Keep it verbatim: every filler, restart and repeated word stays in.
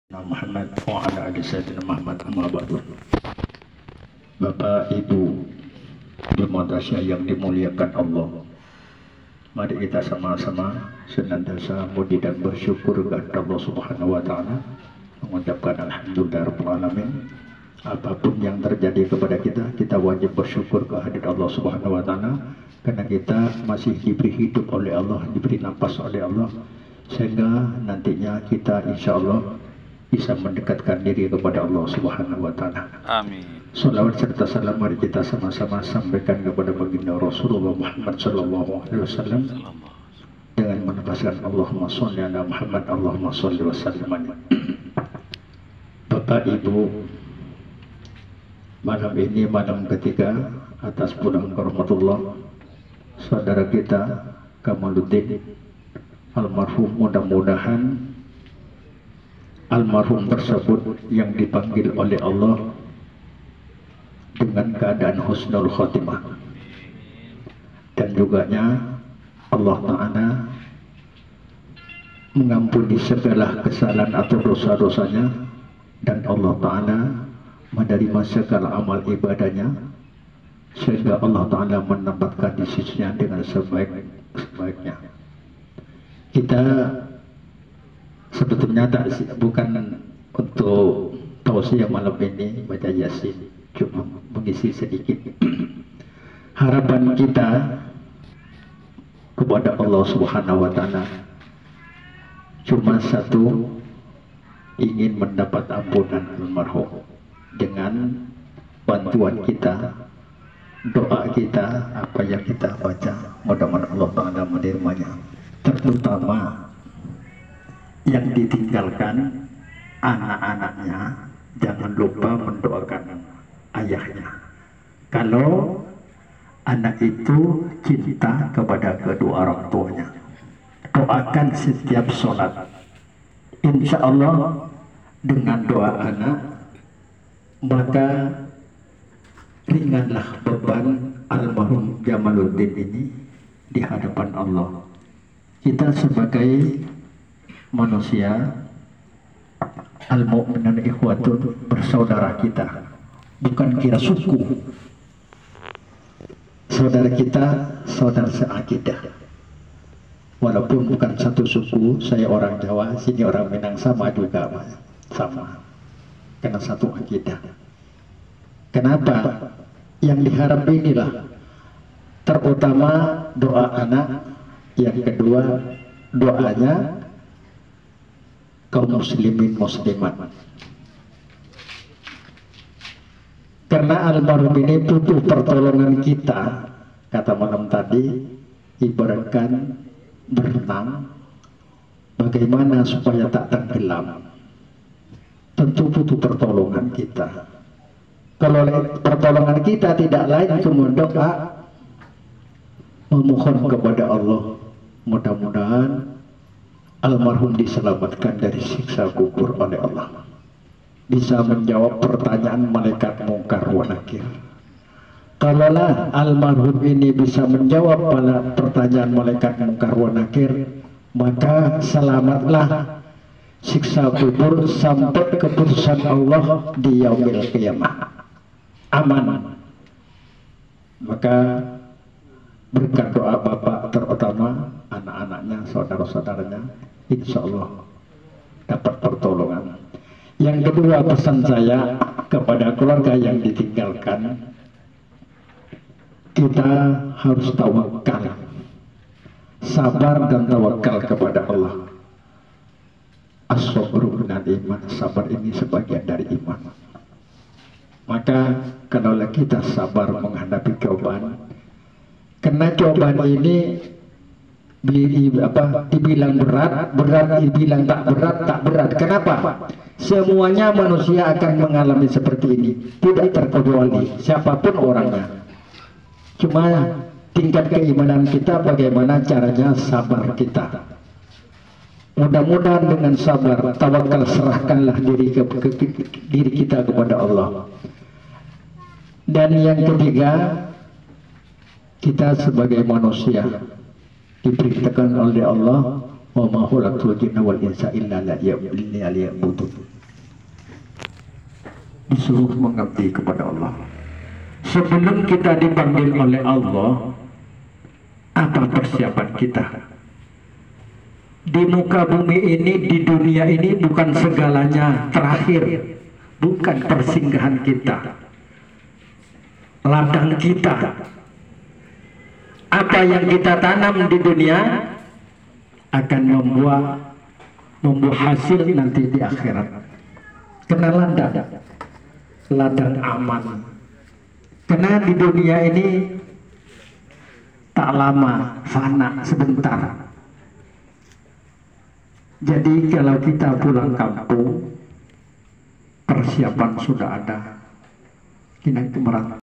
Muhammad wa ala ali sayyidina Muhammad amma ba'du. Bapak Ibu Madrasah yang dimuliakan Allah, mari kita sama-sama senantiasa muji dan bersyukur kepada Allah Subhanahu wa taala, mengucapkan alhamdulillah rabbil alamin. Apapun yang terjadi kepada kita, kita wajib bersyukur kehadirat Allah Subhanahu wa taala, karena kita masih diberi hidup oleh Allah, diberi nafas oleh Allah, sehingga nantinya kita insya Allah bisa mendekatkan diri kepada Allah Subhanahu wa taala. Amin. Salawat serta salam mari kita sama-sama sampaikan kepada baginda Rasulullah Muhammad sallallahu alaihi wasallam dengan menafaskan Allahumma sholli ala Muhammad, Allahumma sholli wa sallim. Bapak Ibu, malam ini malam ketiga atas bulan rahmatullah saudara kita Kamaluddin almarhum, mudah-mudahan almarhum tersebut yang dipanggil oleh Allah dengan keadaan husnul khotimah, dan juganya Allah Ta'ala mengampuni segala kesalahan atau dosa-dosanya, dan Allah Ta'ala menerima segala amal ibadahnya, sehingga Allah Ta'ala menempatkan di sisinya dengan sebaik-baiknya. Kita sebetulnya tak, bukan untuk tausiah malam ini baca Yasin, cuma mengisi sedikit harapan kita kepada Allah Subhanahu wa taala cuma satu, ingin mendapat ampunan almarhum. Dengan bantuan kita, doa kita, apa yang kita baca, mudah-mudahan Allah Ta'ala menerimanya. Terutama yang ditinggalkan anak-anaknya, jangan lupa mendoakan ayahnya. Kalau anak itu cinta kepada kedua orang tuanya, doakan setiap sholat. Insya Allah dengan doa anak, maka ringanlah beban almarhum Jamaluddin ini di hadapan Allah. Kita sebagai manusia, al-mu'minun ikhwatun, bersaudara kita, bukan kira suku. Saudara kita, saudara seakidah. Walaupun bukan satu suku, saya orang Jawa, sini orang Minang, sama juga, sama, karena satu akidah. Kenapa? Yang diharap inilah, terutama doa anak, yang kedua doanya kaum muslimin muslimat, karena almarhum ini butuh pertolongan kita. Kata malam tadi, ibaratkan berenang, bagaimana supaya tak tenggelam, tentu butuh pertolongan kita. Kalau pertolongan kita tidak lain cuma doa, memohon kepada Allah, mudah-mudahan almarhum diselamatkan dari siksa kubur oleh Allah, bisa menjawab pertanyaan malaikat mungkar wa nakir. Kalaulah almarhum ini bisa menjawab pada pertanyaan malaikat mungkar wa nakir, maka selamatlah siksa kubur sampai keputusan Allah di yaumil qiyamah, aman. Maka berkat doa bapak, terutama anak-anaknya, saudara-saudaranya, insya Allah dapat pertolongan. Yang kedua, pesan saya kepada keluarga yang ditinggalkan, kita harus tawakal, sabar dan tawakal kepada Allah. As-sabru minal iman, sabar ini sebagian dari iman. Maka kalau kita sabar menghadapi cobaan, karena cobaan ini di, apa, dibilang berat, berat, dibilang tak berat, tak berat. Kenapa? Semuanya manusia akan mengalami seperti ini, tidak terkecuali siapapun orangnya. Cuma tingkat keimanan kita, bagaimana caranya sabar kita. Mudah-mudahan dengan sabar, tawakal, serahkanlah diri, ke, ke, ke, diri kita kepada Allah. Dan yang ketiga, kita sebagai manusia diperintahkan oleh Allah, wa ma khalaqtul jinna wal insa illa liya'budun. disuruh mengabdi kepada Allah. Sebelum kita dipanggil oleh Allah, apa persiapan kita? Di muka bumi ini, di dunia ini bukan segalanya terakhir, bukan persinggahan kita, ladang kita. Apa yang kita tanam di dunia akan membuah membuah hasil nanti di akhirat. Kena ladang, ladang aman. Karena di dunia ini tak lama, fana, sebentar. Jadi kalau kita pulang kampung, persiapan sudah ada. Kita itu merata.